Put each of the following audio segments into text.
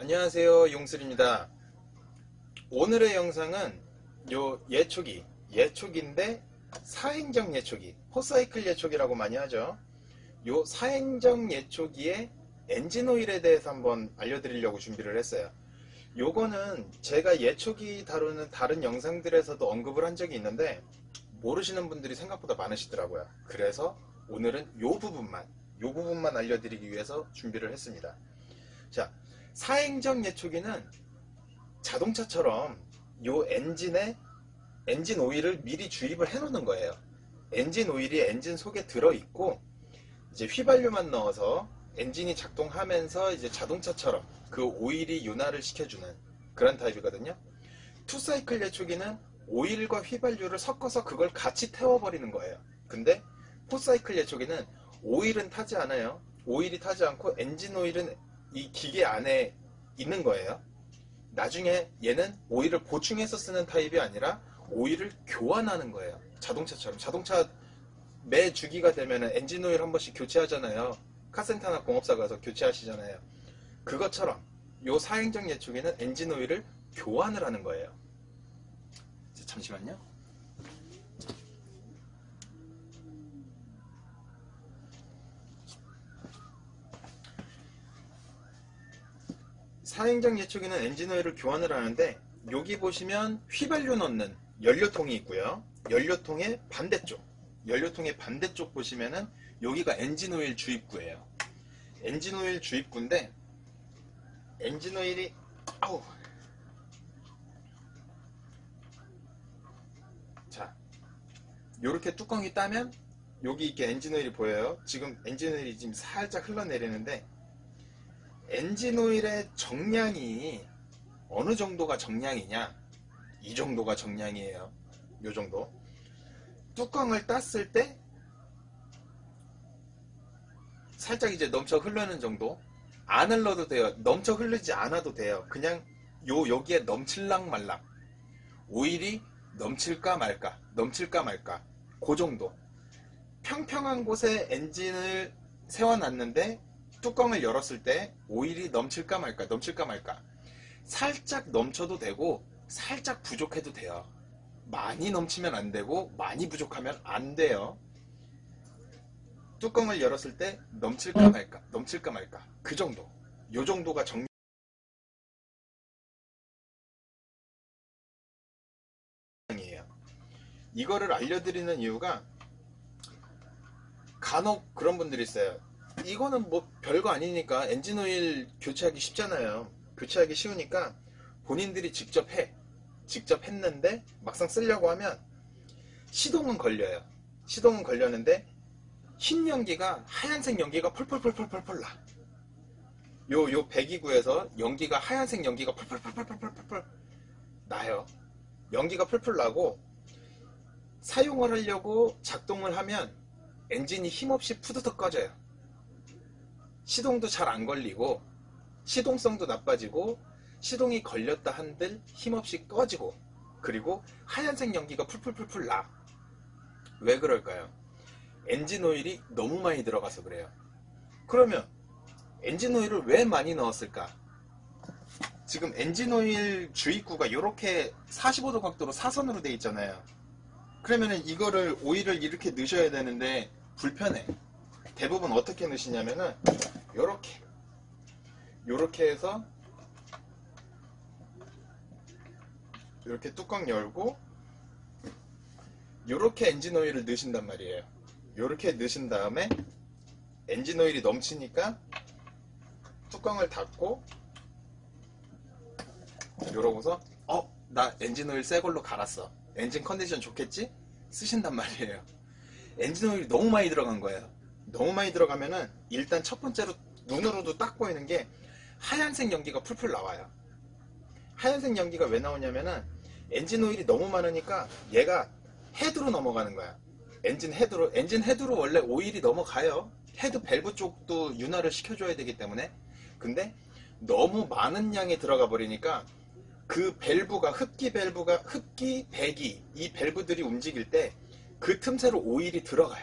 안녕하세요, 용슬입니다. 오늘의 영상은 예초기인데 사행정 예초기, 포사이클 예초기라고 많이 하죠. 요 사행정 예초기의 엔진오일에 대해서 한번 알려드리려고 준비를 했어요. 요거는 제가 예초기 다루는 다른 영상들에서도 언급을 한 적이 있는데 모르시는 분들이 생각보다 많으시더라고요. 그래서 오늘은 요 부분만 알려드리기 위해서 준비를 했습니다. 자, 사행정 예초기는 자동차처럼 요 엔진 오일을 미리 주입을 해 놓는 거예요. 엔진 오일이 엔진 속에 들어있고 이제 휘발유만 넣어서 엔진이 작동하면서 이제 자동차처럼 그 오일이 윤활을 시켜주는 그런 타입이거든요. 투사이클 예초기는 오일과 휘발유를 섞어서 그걸 같이 태워버리는 거예요. 근데 포사이클 예초기는 오일은 타지 않아요. 오일이 타지 않고 엔진 오일은 이 기계 안에 있는 거예요. 나중에 얘는 오일을 보충해서 쓰는 타입이 아니라 오일을 교환하는 거예요. 자동차처럼. 자동차 매 주기가 되면 엔진 오일 한 번씩 교체하잖아요. 카센터나 공업사 가서 교체하시잖아요. 그것처럼 요 사행정 예초기는 엔진 오일을 교환을 하는 거예요. 잠시만요. 사행정 예초기는 엔진 오일을 교환을 하는데 여기 보시면 휘발유 넣는 연료통이 있고요. 연료통의 반대쪽 보시면은 여기가 엔진 오일 주입구예요. 엔진 오일 주입구인데 엔진 오일이 자, 요렇게 뚜껑이 따면 여기 이렇게 엔진 오일이 보여요. 지금 엔진 오일이 지금 살짝 흘러내리는데 엔진 오일의 정량이 어느 정도가 정량이냐? 이 정도가 정량이에요. 요 정도. 뚜껑을 땄을 때 살짝 이제 넘쳐 흐르는 정도. 안 흘러도 돼요. 넘쳐 흐르지 않아도 돼요. 그냥 여기에 넘칠랑 말랑. 오일이 넘칠까 말까. 그 정도. 평평한 곳에 엔진을 세워놨는데 뚜껑을 열었을 때 오일이 넘칠까 말까. 살짝 넘쳐도 되고 살짝 부족해도 돼요. 많이 넘치면 안 되고 많이 부족하면 안 돼요. 뚜껑을 열었을 때 넘칠까 말까. 그 정도. 요 정도가 정량이에요. 이거를 알려드리는 이유가 간혹 그런 분들이 있어요. 이거는 뭐 별거 아니니까 엔진 오일 교체하기 쉽잖아요. 교체하기 쉬우니까 본인들이 직접 했는데 막상 쓰려고 하면 시동은 걸려요. 시동은 걸렸는데 흰 연기가 하얀색 연기가 펄펄펄펄펄 나. 요 배기구에서 연기가 하얀색 연기가 펄펄펄펄펄 나요. 연기가 펄펄 나고 사용을 하려고 작동을 하면 엔진이 힘없이 푸드덕 꺼져요. 시동도 잘 안 걸리고 시동성도 나빠지고 시동이 걸렸다 한들 힘없이 꺼지고 그리고 하얀색 연기가 풀풀풀풀 나. 왜 그럴까요? 엔진 오일이 너무 많이 들어가서 그래요. 그러면 엔진 오일을 왜 많이 넣었을까? 지금 엔진 오일 주입구가 이렇게 45도 각도로 사선으로 돼 있잖아요. 그러면은 이거를 오일을 이렇게 넣으셔야 되는데 불편해. 대부분 어떻게 넣으시냐면은 요렇게 해서 이렇게 뚜껑 열고 요렇게 엔진 오일을 넣으신단 말이에요. 요렇게 넣으신 다음에 엔진 오일이 넘치니까 뚜껑을 닫고 이러고서 나 엔진 오일 새 걸로 갈았어. 엔진 컨디션 좋겠지? 쓰신단 말이에요. 엔진 오일이 너무 많이 들어간 거예요. 너무 많이 들어가면은 일단 첫 번째로 눈으로도 딱 보이는 게 하얀색 연기가 풀풀 나와요. 하얀색 연기가 왜 나오냐면은 엔진 오일이 너무 많으니까 얘가 헤드로 넘어가는 거야. 엔진 헤드로 원래 오일이 넘어가요. 헤드 밸브 쪽도 윤활을 시켜줘야 되기 때문에. 근데 너무 많은 양이 들어가 버리니까 그 밸브가 흡기, 배기 이 밸브들이 움직일 때 그 틈새로 오일이 들어가요.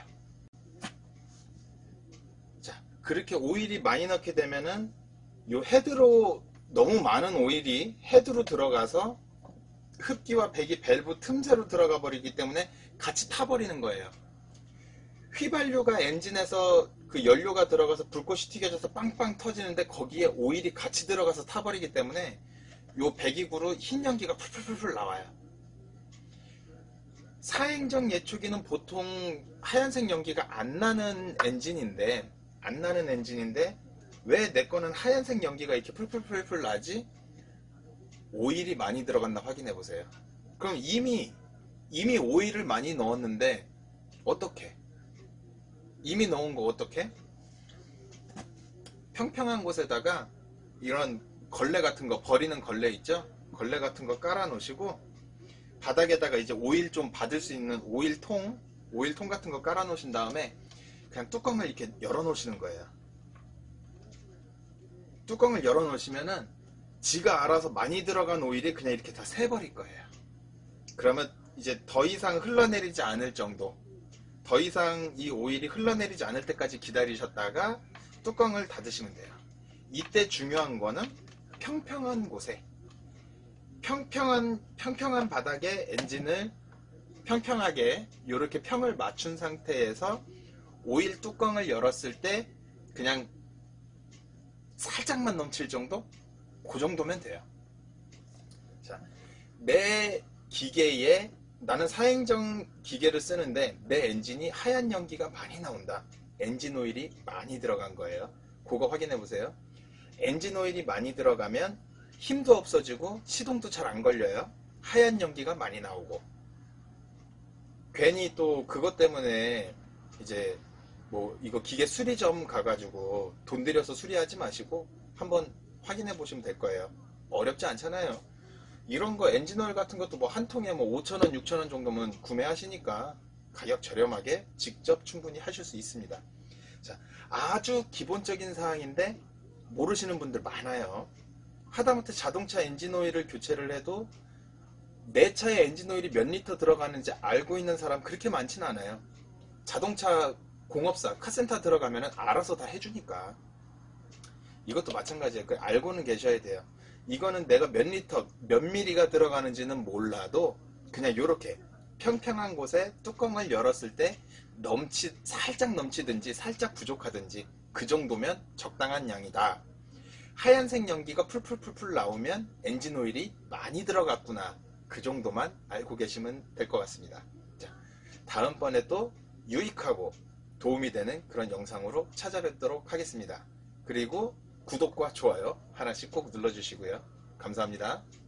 자, 그렇게 오일이 많이 넣게 되면은 요 헤드로 너무 많은 오일이 헤드로 들어가서 흡기와 배기 밸브 틈새로 들어가 버리기 때문에 같이 타버리는 거예요. 휘발유가 엔진에서 그 연료가 들어가서 불꽃이 튀겨져서 빵빵 터지는데 거기에 오일이 같이 들어가서 타버리기 때문에 요 배기구로 흰 연기가 풀풀풀 나와요. 사행정 예초기는 보통 하얀색 연기가 안 나는 엔진인데 왜 내 거는 하얀색 연기가 이렇게 풀풀풀풀 나지? 오일이 많이 들어갔나 확인해 보세요. 그럼 이미 오일을 많이 넣었는데 어떻게? 이미 넣은 거 어떻게? 평평한 곳에다가 이런 걸레 같은 거, 버리는 걸레 있죠? 걸레 같은 거 깔아 놓으시고 바닥에다가 이제 오일 좀 받을 수 있는 오일통 같은 거 깔아 놓으신 다음에 그냥 뚜껑을 이렇게 열어 놓으시는 거예요. 뚜껑을 열어 놓으시면은 지가 알아서 많이 들어간 오일이 그냥 이렇게 다 새버릴 거예요. 그러면 이제 더 이상 흘러내리지 않을 정도, 더 이상 이 오일이 흘러내리지 않을 때까지 기다리셨다가 뚜껑을 닫으시면 돼요. 이때 중요한 거는 평평한 곳에, 평평한 바닥에 엔진을 평평하게 이렇게 평을 맞춘 상태에서 오일 뚜껑을 열었을 때 그냥 살짝만 넘칠 정도? 그 정도면 돼요. 자, 내 기계에 나는 사행정 기계를 쓰는데 내 엔진이 하얀 연기가 많이 나온다. 엔진 오일이 많이 들어간 거예요. 그거 확인해 보세요. 엔진 오일이 많이 들어가면 힘도 없어지고 시동도 잘 안 걸려요. 하얀 연기가 많이 나오고. 괜히 또 그것 때문에 이제 뭐 이거 기계 수리점 가가지고 돈 들여서 수리하지 마시고 한번 확인해 보시면 될 거예요. 어렵지 않잖아요. 이런 거 엔진오일 같은 것도 뭐 한 통에 뭐 5,000원, 6,000원 정도면 구매하시니까 가격 저렴하게 직접 충분히 하실 수 있습니다. 자, 아주 기본적인 사항인데 모르시는 분들 많아요. 하다못해 자동차 엔진오일을 교체를 해도 내 차에 엔진오일이 몇 리터 들어가는지 알고 있는 사람 그렇게 많지는 않아요. 자동차 공업사, 카센터 들어가면 알아서 다 해주니까. 이것도 마찬가지예요. 알고는 계셔야 돼요. 이거는 내가 몇 리터, 몇 미리가 들어가는지는 몰라도 그냥 이렇게 평평한 곳에 뚜껑을 열었을 때 살짝 넘치든지 살짝 부족하든지 그 정도면 적당한 양이다. 하얀색 연기가 풀풀풀풀 나오면 엔진 오일이 많이 들어갔구나. 그 정도만 알고 계시면 될 것 같습니다. 자, 다음번에 또 유익하고 도움이 되는 그런 영상으로 찾아뵙도록 하겠습니다. 그리고 구독과 좋아요 하나씩 꼭 눌러주시고요. 감사합니다.